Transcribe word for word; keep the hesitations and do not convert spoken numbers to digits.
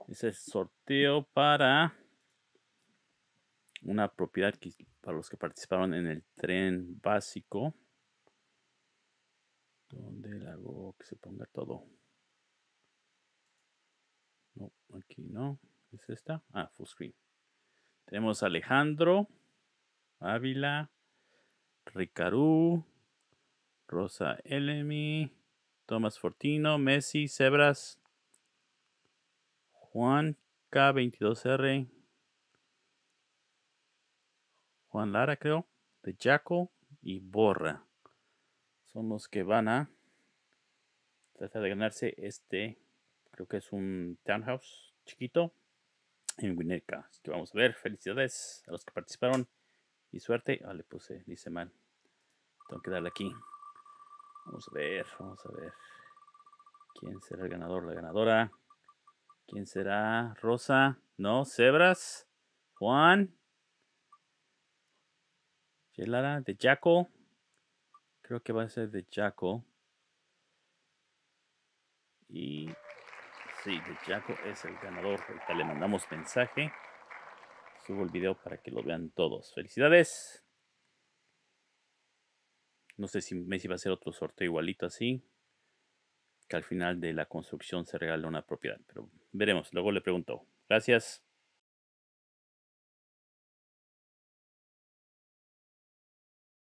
Ese es sorteo para una propiedad que, para los que participaron en el tren básico. ¿Dónde le hago que se ponga todo? No, aquí no. ¿Es esta? Ah, full screen. Tenemos a Alejandro, Ávila, Ricarú, Rosa Elemi, Tomás Fortino, Messi, Zebras, Juan K veintidós R, Juan Lara, creo, de Jaco y Borra. Son los que van a tratar de ganarse este, creo que es un townhouse chiquito en Winnetka. Así que vamos a ver. Felicidades a los que participaron y suerte. Ah, le puse, dice mal. Tengo que darle aquí. Vamos a ver, vamos a ver. ¿Quién será el ganador, la ganadora? ¿Quién será? Rosa, no, Zebras, Juan, Yelara, de Jaco. Creo que va a ser de Jaco. Y sí, de Jaco es el ganador. Ahorita le mandamos mensaje. Subo el video para que lo vean todos. Felicidades. No sé si Messi va a hacer otro sorteo igualito así. Que al final de la construcción se regala una propiedad. Pero veremos. Luego le pregunto. Gracias.